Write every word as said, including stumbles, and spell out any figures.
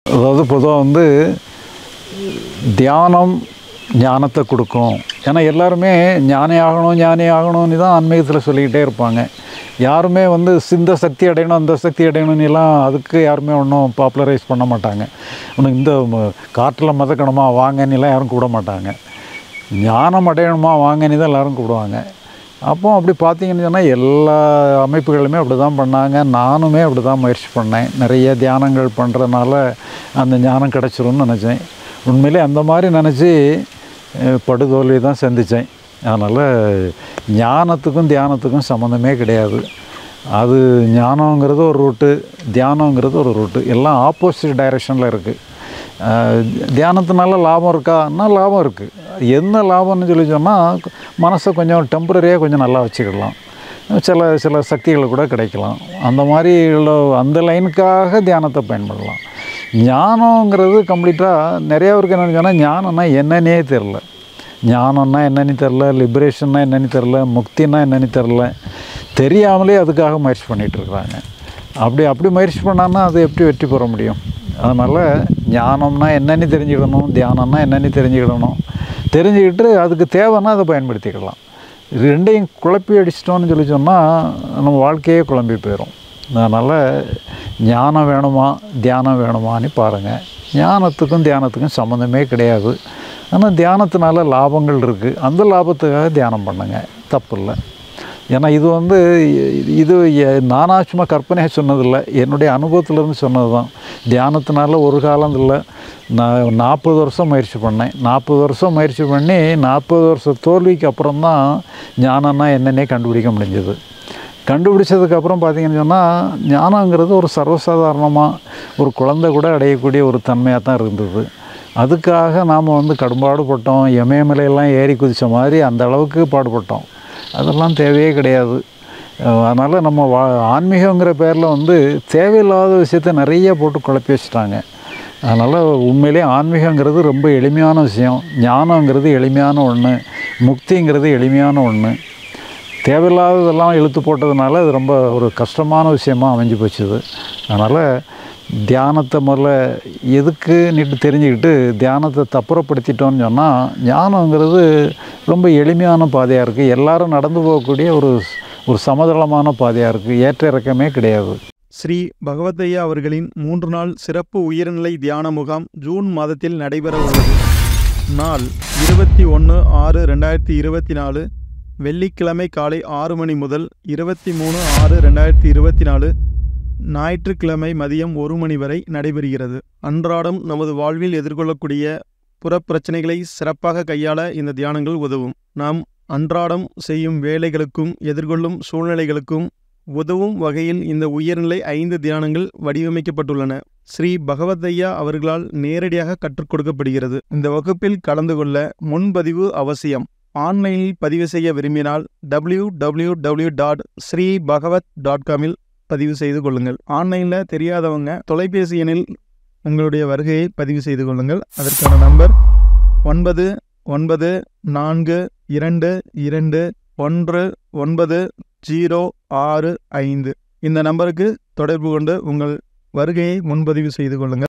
அதாவது பொதுவாக வந்து தியானம் ஞானத்தை கொடுக்கும். ஏன்னா எல்லாருமே ஞானி ஆகணும் ஞானி ஆகணும்னு தான் ஆன்மீகத்தில் சொல்லிக்கிட்டே இருப்பாங்க. யாருமே வந்து இந்த சக்தி அடையணும் அந்த சக்தி அடையணும்னுலாம் அதுக்கு யாருமே ஒன்றும் பாப்புலரைஸ் பண்ண மாட்டாங்க. ஒன்று இந்த காற்றில் மதக்கணுமா வாங்கன்னுலாம் யாரும் கூப்பிட மாட்டாங்க. ஞானம் அடையணுமா வாங்கன்னு தான் எல்லோரும் கூப்பிடுவாங்க. அப்போ அப்படி பார்த்தீங்கன்னு சொன்னால் எல்லா அமைப்புகளுமே அப்படி தான் பண்ணாங்க. நானுமே அப்படி தான் முயற்சி பண்ணேன். நிறைய தியானங்கள் பண்ணுறதுனால அந்த ஞானம் கிடச்சிரும்னு நினச்சேன். உண்மையிலே அந்த மாதிரி நினச்சி படுதோல்வி தான் சந்தித்தேன். அதனால் ஞானத்துக்கும் தியானத்துக்கும் சம்மந்தமே கிடையாது. அது ஞானங்கிறது ஒரு ரூட்டு, தியானங்கிறது ஒரு ரூட்டு, எல்லாம் ஆப்போசிட் டைரெக்ஷனில் இருக்குது. தியானத்தினால லாபம் இருக்கான்னா லாபம் இருக்குது. என்ன லாபம்னு சொல்லி சொன்னால் மனசை கொஞ்சம் டெம்பரரியாக கொஞ்சம் நல்லா வச்சுக்கிடலாம், சில சில சக்திகள் கூட கிடைக்கலாம். அந்த மாதிரி உள்ள அந்த லைனுக்காக தியானத்தை பயன்படலாம். ஞானங்கிறது கம்ப்ளீட்டாக நிறையா பேருக்கு என்னென்னு சொன்னால் ஞானம்னா என்னன்னே தெரில. ஞானம்னா என்னன்னு தெரில, லிபரேஷன்னா என்னன்னு தெரில, முக்தின்னா என்னன்னு தெரில, தெரியாமலே அதுக்காக முயற்சி பண்ணிகிட்ருக்குறாங்க. அப்படி அப்படி முயற்சி பண்ணான்னா அது எப்படி வெற்றி பெற முடியும்? அதனால் ஞானம்னா என்னென்னு தெரிஞ்சுக்கிடணும், தியானம்னா என்னென்னு தெரிஞ்சுக்கிடணும். தெரிஞ்சுக்கிட்டு அதுக்கு தேவைன்னா அதை பயன்படுத்திக்கலாம். ரெண்டையும் குழப்பி அடிச்சிட்டோன்னு சொல்லி சொன்னால் நம்ம வாழ்க்கையே குழம்பி போயிடும். அதனால் ஞானம் வேணுமா தியானம் வேணுமான்னு பாருங்கள். ஞானத்துக்கும் தியானத்துக்கும் சம்மந்தமே கிடையாது. ஆனால் தியானத்தினால லாபங்கள் இருக்குது. அந்த லாபத்துக்காக தியானம் பண்ணுங்க, தப்பு இல்லை. ஏன்னா இது வந்து இது நானாக சும்மா கற்பனையாக சொன்னதில்லை, என்னுடைய அனுபவத்திலேருந்து சொன்னது தான். தியானத்தினால ஒரு காலம் இல்லை, நான் நாற்பது வருஷம் முயற்சி பண்ணேன். நாற்பது வருஷம் முயற்சி பண்ணி நாற்பது வருஷம் தோல்விக்கு அப்புறம்தான் ஞானம்னா என்னென்னே கண்டுபிடிக்க முடிஞ்சது. கண்டுபிடிச்சதுக்கப்புறம் பார்த்திங்கன்னு சொன்னால் ஞானங்கிறது ஒரு சர்வசாதாரணமாக ஒரு குழந்தை கூட அடையக்கூடிய ஒரு தன்மையாக தான் இருந்தது. அதுக்காக நாம் வந்து கடும்பாடுபட்டோம், இமயமலையெல்லாம் ஏறி குதித்த மாதிரி அந்த அளவுக்கு பாடுபட்டோம். அதெல்லாம் தேவையே கிடையாது. அதனால் நம்ம வா ஆன்மீகங்கிற பேரில் வந்து தேவையில்லாத விஷயத்த நிறைய போட்டு குழப்பி வச்சுட்டாங்க. அதனால் உண்மையிலே ஆன்மீகங்கிறது ரொம்ப எளிமையான விஷயம். ஞானங்கிறது எளிமையான ஒன்று, முக்திங்கிறது எளிமையான ஒன்று. தேவையில்லாததெல்லாம் இழுத்து போட்டதுனால அது ரொம்ப ஒரு கஷ்டமான விஷயமாக அமைஞ்சு போச்சுது. அதனால் தியானத்தை முதல்ல எதுக்கு நீட்டு தெரிஞ்சுக்கிட்டு தியானத்தை தப்புறப்படுத்திட்டோன்னு சொன்னால் ஞானங்கிறது ரொம்ப எளிமையான பாதையாக இருக்குது. எல்லாரும் நடந்து போகக்கூடிய ஒரு ஒரு சமதளமான பாதையாக இருக்குது. ஏற்ற இறக்கமே கிடையாது. ஸ்ரீ பகவத்தையா அவர்களின் மூன்று நாள் சிறப்பு உயர்நிலை தியான முகாம் ஜூன் மாதத்தில் நடைபெற உள்ளது. நாள் இருபத்தி ஒன்று ஆறு ரெண்டாயிரத்தி இருபத்தி நாலு வெள்ளிக்கிழமை காலை ஆறு மணி முதல் இருபத்தி மூணு ஆறு ரெண்டாயிரத்தி இருபத்தி நாலு ஞாயிற்றுக்கிழமை மதியம் ஒரு மணி வரை நடைபெறுகிறது. அன்றாடம் நமது வாழ்வில் எதிர்கொள்ளக்கூடிய புறப்பிரச்சனைகளை சிறப்பாக கையாள இந்த தியானங்கள் உதவும். நாம் அன்றாடம் செய்யும் வேலைகளுக்கும் எதிர்கொள்ளும் சூழ்நிலைகளுக்கும் உதவும் வகையில் இந்த உயர்நிலை ஐந்து தியானங்கள் வடிவமைக்கப்பட்டுள்ளன. ஸ்ரீ பகவத்தையா அவர்களால் நேரடியாக கற்றுக் கொடுக்கப்படுகிறது. இந்த வகுப்பில் கலந்து கொள்ள முன்பதிவு அவசியம். ஆன்லைனில் பதிவு செய்ய விரும்பினால் W W W dot Shri Bhagavad dot காமில் பதிவு செய்து கொள்ளுங்கள். ஆன்லைனில் தெரியாதவங்க தொலைபேசி எண்ணில் உங்களுடைய வருகையை பதிவு செய்து கொள்ளுங்கள். அதற்கான நம்பர் ஒன்பது ஒன்பது நான்கு இரண்டு இரண்டு ஒன்று ஒன்பது ஜீரோ ஆறு ஐந்து. இந்த நம்பருக்கு தொடர்பு கொண்டு உங்கள் வருகையை முன்பதிவு செய்து கொள்ளுங்கள்.